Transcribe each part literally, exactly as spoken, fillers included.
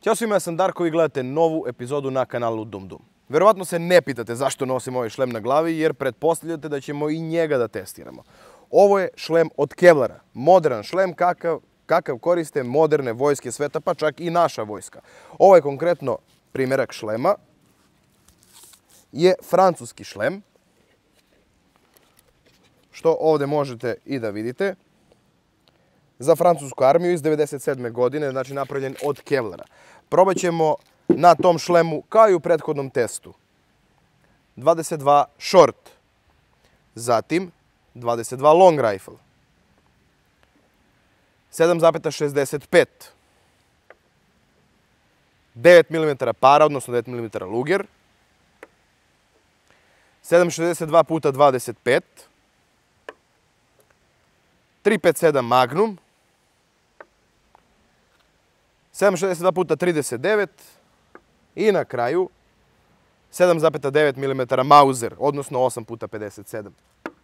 Ćao svima, ja sam Darko i gledate novu epizodu na kanalu Dum Dum. Verovatno se ne pitate zašto nosim ovaj šlem na glavi, jer pretpostavljate da ćemo i njega da testiramo. Ovo je šlem od Kevlara, modern šlem kakav, kakav koriste moderne vojske sveta, pa čak i naša vojska. Ovo je konkretno primjerak šlema, je francuski šlem, što ovdje možete i da vidite, za francusku armiju iz devedeset sedme godine, znači napravljen od Kevlara. Probat ćemo na tom šlemu, kao i u prethodnom testu, dvadeset dva short, zatim dvadeset dva long rifle, sedam zarez šezdeset pet, devet milimetara para, odnosno devet milimetara luger, sedam šezdeset dva puta dvadeset pet, tri pedeset sedam Magnum, sedam šezdeset dva puta trideset devet i na kraju sedam zarez devet milimetara Mauser, odnosno osam puta pedeset sedam.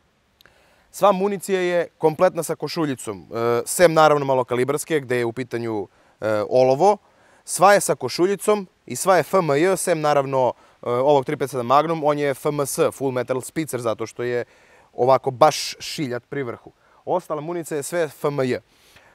Sva municija je kompletna sa košuljicom, sem naravno malokalibarske gdje je u pitanju olovo. Sva je sa košuljicom i sva je F M J, sem naravno ovog tri pedeset sedam Magnum, on je F M S, Full Metal Spitzer, zato što je ovako baš šiljat pri vrhu. Ostala municija je sve F M J. E,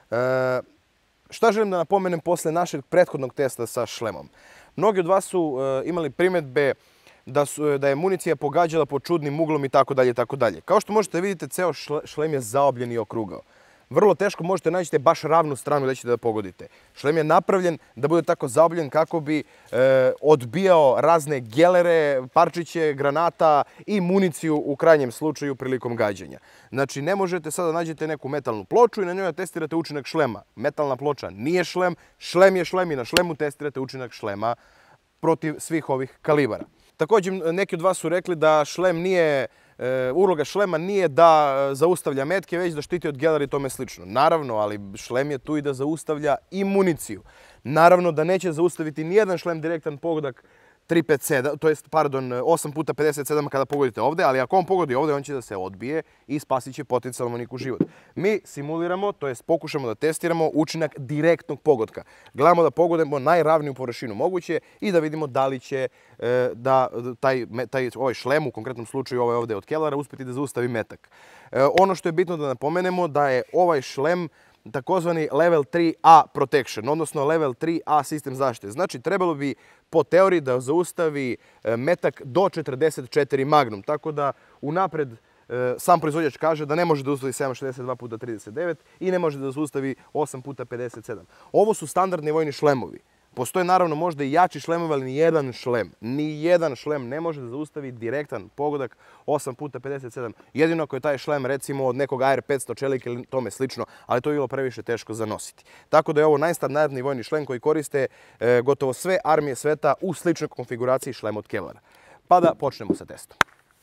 šta želim da napomenem posle našeg prethodnog testa sa šlemom? Mnogi od vas su e, imali primjedbe da, su, da je municija pogađala pod čudnim uglom i tako dalje i tako dalje. Kao što možete vidite, ceo šlem je zaobljen i okrugao. Vrlo teško možete naći baš ravnu stranu da ćete da pogodite. Šlem je napravljen da bude tako zaobljen kako bi e, odbijao razne gelere, parčiće, granata i municiju u krajnjem slučaju prilikom gađanja. Znači, ne možete sada da nađete neku metalnu ploču i na njoj da testirate učinak šlema. Metalna ploča nije šlem, šlem je šlem i na šlemu testirate učinak šlema protiv svih ovih kalibara. Također, neki od vas su rekli da šlem nije... uloga šlema nije da zaustavlja metke, već da štiti od gelera i tome slično. Naravno, ali šlem je tu i da zaustavlja i municiju. Naravno da neće zaustaviti nijedan šlem direktan pogodak tri pedeset sedam, to jest, pardon, osam puta pedeset sedam kada pogodite ovdje, ali ako on pogodi ovdje, on će da se odbije i spasit će potencijalno vojniku život. Mi simuliramo, to jest pokušamo da testiramo učinak direktnog pogotka. Gledamo da pogodimo najravniju površinu moguće i da vidimo da li će e, da taj, taj ovaj šlem, u konkretnom slučaju ovaj ovdje od Kevlara, uspjeti da zaustavi metak. E, ono što je bitno da napomenemo da je ovaj šlem takozvani level tri A protection, odnosno level tri A sistem zaštite. Znači, trebalo bi po teoriji da zaustavi metak do četrdeset četiri Magnum, tako da unapred sam proizvođač kaže da ne može da zaustavi sedam šezdeset dva puta trideset devet i ne može da zaustavi osam puta pedeset sedam. Ovo su standardni vojni šlemovi. Postoje naravno možda i jači šlemovi, ali ni jedan šlem, ni jedan šlem ne može da zaustavi direktan pogodak osam puta pedeset sedam. Jedino ako je taj šlem recimo od nekog A R petsto čelika ili tome slično, ali to je bilo previše teško za nositi. Tako da je ovo najstandardniji vojni šlem koji koriste e, gotovo sve armije sveta u sličnoj konfiguraciji šlema od Kevlara. Pa da počnemo sa testom.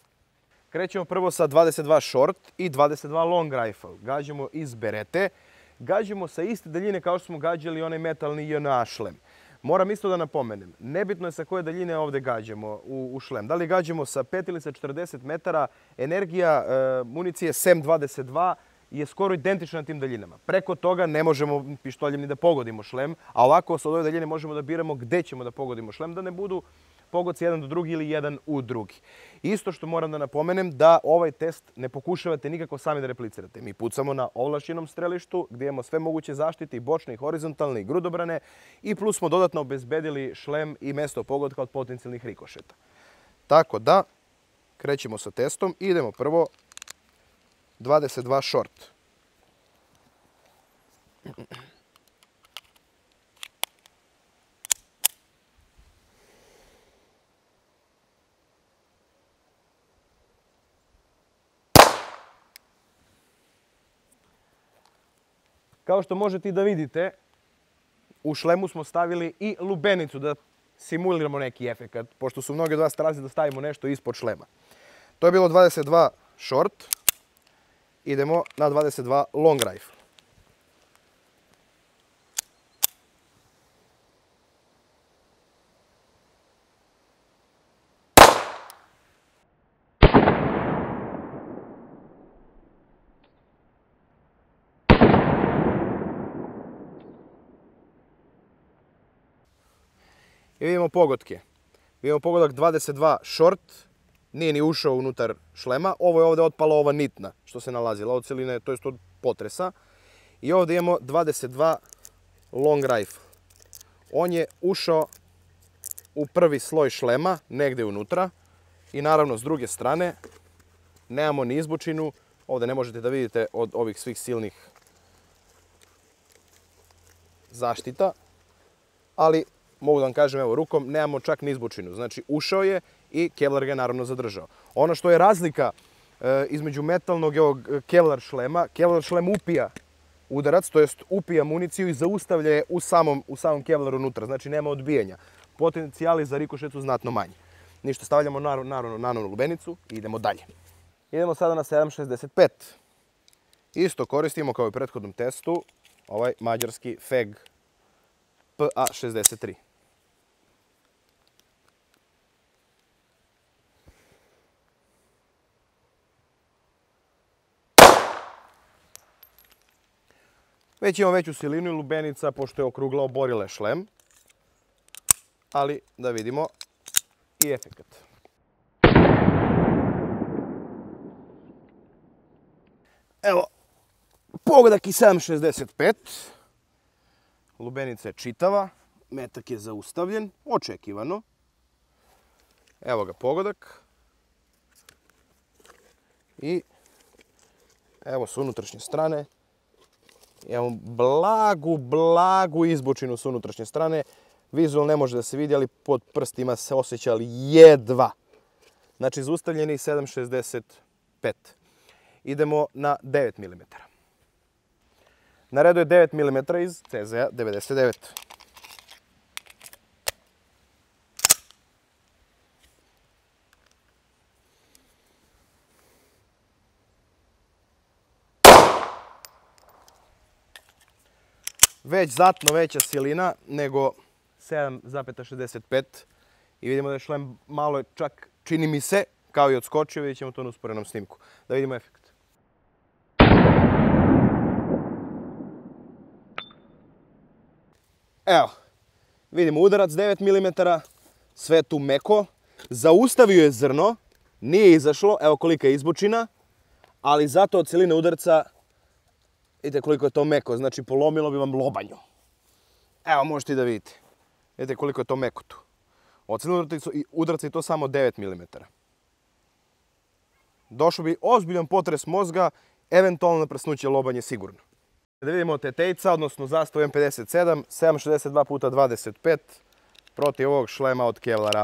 Krećemo prvo sa dvadeset dva short i dvadeset dva long rifle. Gađamo iz berete. Gađamo sa iste daljine kao što smo gađali onaj metalni J N A šlem. Moram isto da napomenem, nebitno je sa koje daljine ovdje gađamo u, u šlem. Da li gađamo sa pet ili sa četrdeset metara, energija e, municije S E M dvadeset dva je skoro identična na tim daljinama. Preko toga ne možemo pištoljem ni da pogodimo šlem, a ovako sa ove daljine možemo da biramo gde ćemo da pogodimo šlem, da ne budu pogodci jedan do drugi ili jedan u drugi. Isto što moram da napomenem da ovaj test ne pokušavate nikako sami da replicirate. Mi pucamo na ovlašćenom strelištu gdje imamo sve moguće zaštite i bočne i horizontalne i grudobrane i plus smo dodatno obezbedili šlem i mesto pogodka od potencijalnih rikošeta. Tako da krećemo sa testom i idemo prvo dvadeset dva short. Kao što možete i da vidite, u šlemu smo stavili i lubenicu da simuliramo neki efekat, pošto su mnogi od vas tražili da stavimo nešto ispod šlema. To je bilo dvadeset dva short, idemo na dvadeset dva long rifle. I vidimo pogodke. Vidimo pogodak dvadeset dva short, nije ni ušao unutar šlema. Ovo je ovdje otpala ova nitna što se nalazila od celine, to jest od potresa. I ovdje imamo dvadeset dva long rifle. On je ušao u prvi sloj šlema, negdje unutra. I naravno s druge strane nemamo ni izbučinu. Ovdje ne možete da vidite od ovih svih silnih zaštita. Ali mogu da vam kažem evo rukom, nemamo čak ni izbučinu. Znači ušao je i Kevlar ga je naravno zadržao. Ono što je razlika e, između metalnog i ovog Kevlar šlema, Kevlar šlem upija udarac, to jest upija municiju i zaustavlja je u samom, u samom Kevlaru unutra. Znači nema odbijanja. Potencijali za rikošet su znatno manji. Ništa, stavljamo naravno nanovnu lubenicu i idemo dalje. Idemo sada na sedam šezdeset pet. Isto koristimo kao i u prethodnom testu ovaj mađarski F E G P A šezdeset tri. Već imamo veću silinu i lubenica, pošto je okruglao borile šlem. Ali da vidimo i efekat. Evo, pogodak i sedam šezdeset pet. Lubenica je čitava, metak je zaustavljen, očekivano. Evo ga pogodak. I evo s unutrašnje strane. Imamo blagu, blagu izbučinu s unutrašnje strane. Vizualno ne može da se vidi, ali pod prstima se osjeća jedva. Znači, zaustavljeni sedam šezdeset pet. Idemo na devet milimetara. Na redu je devet milimetara iz C Z A devedeset devet. Već znatno veća silina nego sedam šezdeset pet i vidimo da je šlem malo čak, čini mi se, kao i odskočio, vidjet ćemo to na usporenom snimku. Da vidimo efekt. Evo, vidimo udarac devet milimetara, sve tu meko, zaustavio je zrno, nije izašlo, evo kolika je izbučina, ali zato od celine udarca, vidite koliko je to meko, znači polomilo bi vam lobanju. Evo, možete i da vidite. Vidite koliko je to meko tu. Od celine udarca je to samo devet milimetara. Došao bi ozbiljan potres mozga, eventualno na prsnuće lobanje sigurno. Da vidimo tetejca, odnosno zastavu M pedeset sedam, sedam šezdeset dva puta dvadeset pet protiv ovog šlema od Kevlara.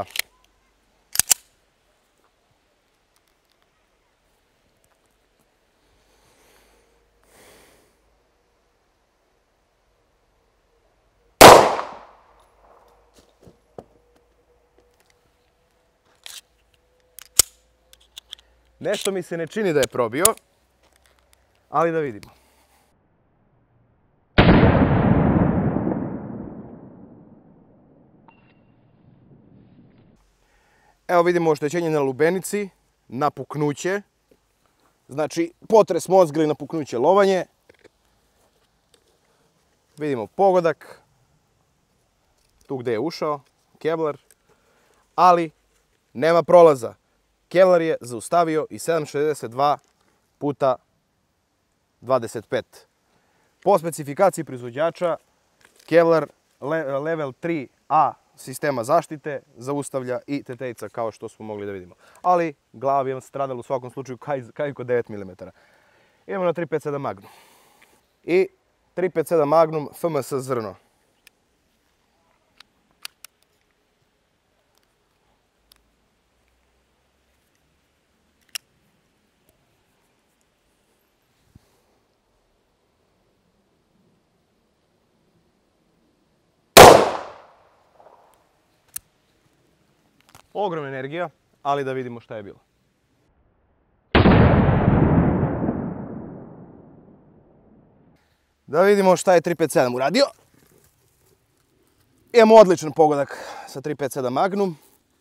Nešto mi se ne čini da je probio, ali da vidimo. Evo vidimo oštećenje na lubenici, napuknuće, znači potres mozga ili napuknuće lovanje. Vidimo pogodak, tu gdje je ušao, Kevlar, ali nema prolaza. Kevlar je zaustavio i sedam šezdeset dva puta dvadeset pet. Po specifikaciji proizvođača, Kevlar level tri A sistema zaštite zaustavlja i tetejca kao što smo mogli da vidimo. Ali glava je stradala u svakom slučaju kao i kod devet milimetara. Idemo na tri pet sedam Magnum. I tri pet sedam Magnum F M S zrno. Ogromna energija, ali da vidimo šta je bilo. Da vidimo šta je tri pet sedam uradio. Imamo odličan pogodak sa tri pet sedam Magnum,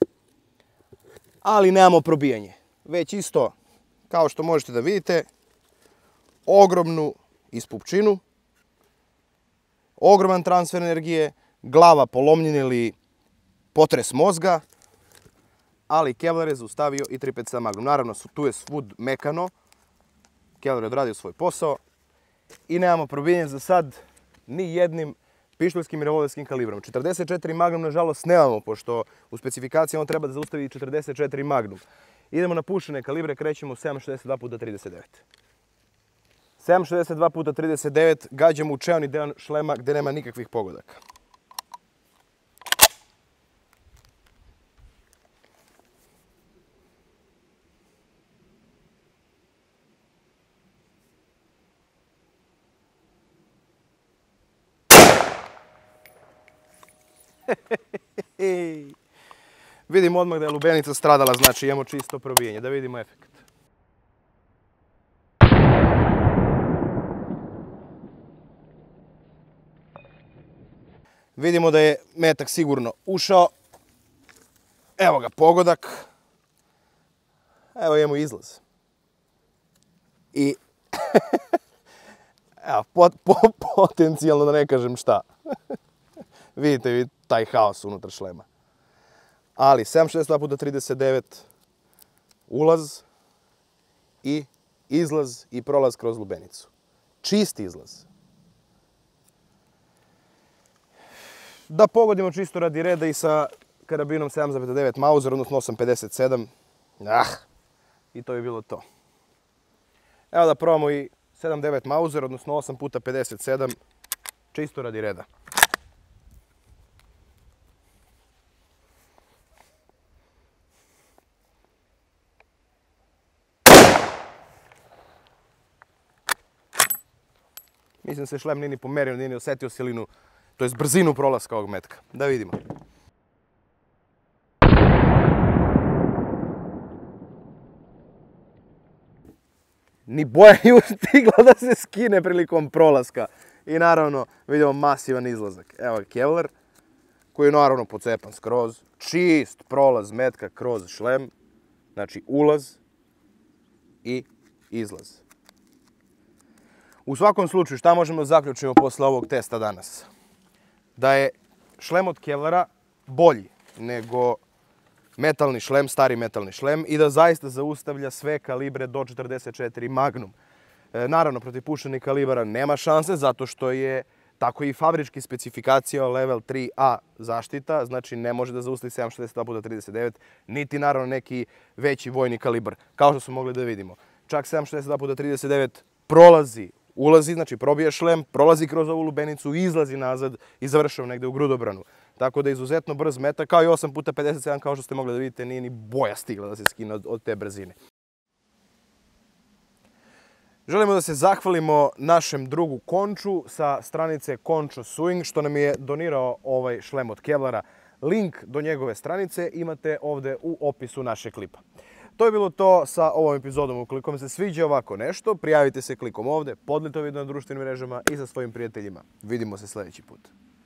ali nemamo probijanje. Već isto, kao što možete da vidite, ogromnu ispupčinu, ogroman transfer energije, glava polomljena ili potres mozga, ali Kevlar je zaustavio i tri pedeset sedam Magnum. Naravno, tu je svud mekano. Kevlar je odradio svoj posao i nemamo probijenje za sad ni jednim pištoljskim i revolverskim kalibrom. četrdeset četiri Magnum, nažalost, nemamo, pošto u specifikacijama on treba da zaustavi četrdeset četiri Magnum. Idemo na pušene kalibre, krećemo sedam šezdeset dva puta trideset devet. sedam šezdeset dva puta trideset devet, gađamo u čeoni deo šlema gde nema nikakvih pogodaka. Vidimo odmah da je lubenica stradala, znači imamo čisto probijenje. Da vidimo efekt. Vidimo da je metak sigurno ušao. Evo ga pogodak. Evo imamo izlaz. I evo, pot, po, potencijalno da ne kažem šta. Vidite vi taj haos unutar šlema. Ali sedam šezdeset dva puta trideset devet, ulaz i izlaz i prolaz kroz lubenicu. Čist izlaz. Da pogodimo čisto radi reda i sa karabinom sedam zarez devet Mauser, odnosno osam pedeset sedam. Ah, i to bi bilo to. Evo da probamo i sedam devet Mauser, odnosno osam puta pedeset sedam, čisto radi reda. Mislim da se šlem nije ni pomerio, nije ni osetio silinu, to je brzinu prolaska ovog metka. Da vidimo. Ni boja nije stigla da se skine prilikom prolaska. I naravno vidimo masivan izlazak. Evo je Kevlar, koji je naravno pocepan skroz. Čist prolaz metka kroz šlem. Znači ulaz i izlaz. U svakom slučaju, šta možemo da zaključimo posle ovog testa danas? Da je šlem od Kevlara bolji nego metalni šlem, stari metalni šlem i da zaista zaustavlja sve kalibre do četrdeset četiri Magnum. E, naravno, protiv pušenih kalibara nema šanse, zato što je tako i fabrički specifikacija level tri A zaštita, znači ne može da zaustavi sedam šezdeset dva puta trideset devet, niti naravno neki veći vojni kalibar, kao što smo mogli da vidimo. Čak sedam šezdeset dva puta trideset devet prolazi, ulazi, znači probije šlem, prolazi kroz ovu lubenicu, izlazi nazad i završava negde u grudobranu. Tako da je izuzetno brz metak, kao i osam puta pedeset sedam, kao što ste mogli da vidite, nije ni boja stigla da se skine od, od te brzine. Želimo da se zahvalimo našem drugu Konču sa stranice Končo Sewing, što nam je donirao ovaj šlem od Kevlara. Link do njegove stranice imate ovde u opisu našeg klipa. To je bilo to sa ovom epizodom. Ukoliko vam se sviđa ovako nešto, prijavite se klikom ovde, podlite video na društvenim mrežama i sa svojim prijateljima. Vidimo se sljedeći put.